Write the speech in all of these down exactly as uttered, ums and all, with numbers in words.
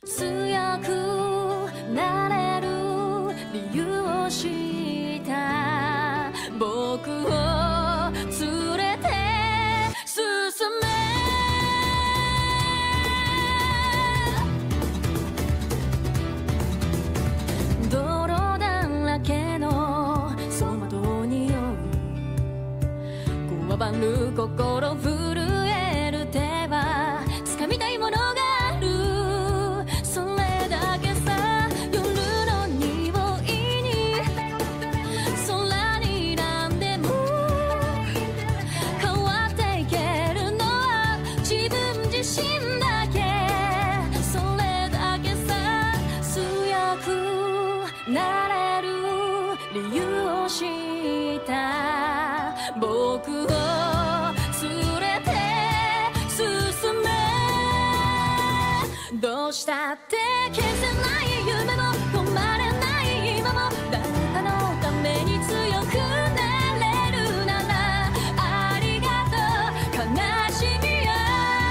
強くなれる理由を知った僕を連れて進め泥だらけの走馬灯に酔うこわばる心震える手は掴みたいものがあるそれだけさ夜の匂いに空に何でも変わっていけるのは自分自身だけそれだけさ強くなれる理由を知った僕を連れて進めどうしたって消せない夢も止まれない今も誰かのために強くなれるならありがとう悲しみや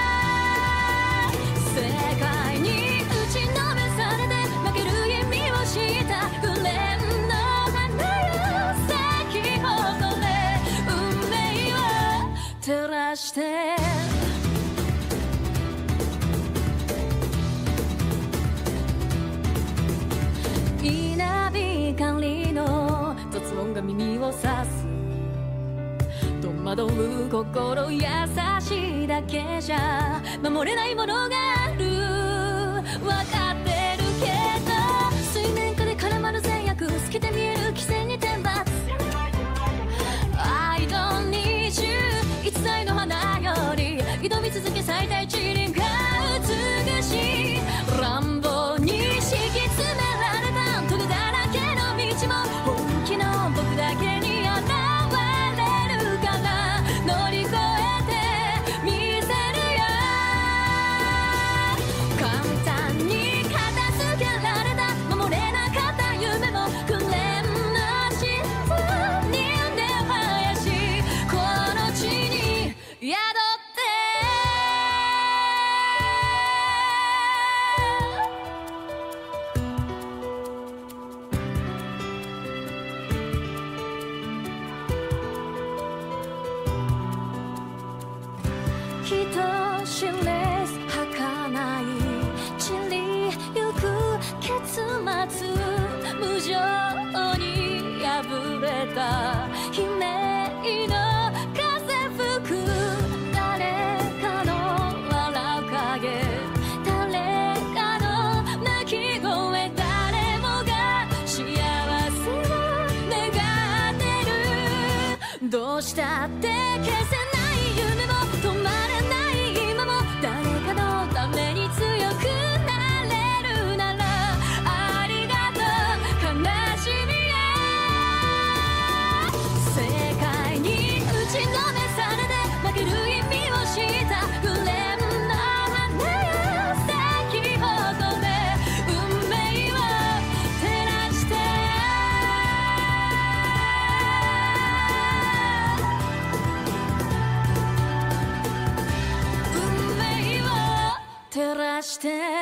世界に打ちのめされて負ける意味を知った紅の花よ咲き誇れ運命を照らして稲光の雑音が耳を刺す戸惑う心優しいだけじゃ守れないものがある分かってるけど水面下で絡まる善悪透けて見える規制に天罰 I don't need you いつ歳の花より挑み続け咲いた一輪が美しい乱暴に敷き詰められた棘だらけの道も本気の僕だけに現れるから乗り越えてみせるよ簡単に片付けられた守れなかった夢も紅の静に根を生やしこの地に宿って人知れず儚い散りゆく結末無情に破れた悲鳴の風吹く誰かの笑う影誰かの泣き声誰もが幸せを願ってるどうしたって消せない夢も止まれない今も誰かのために強くなれるならありがとう悲しみや世界に打ちのめされて負ける意味を知った紅の花よ咲き誇れ運命を照らして照らして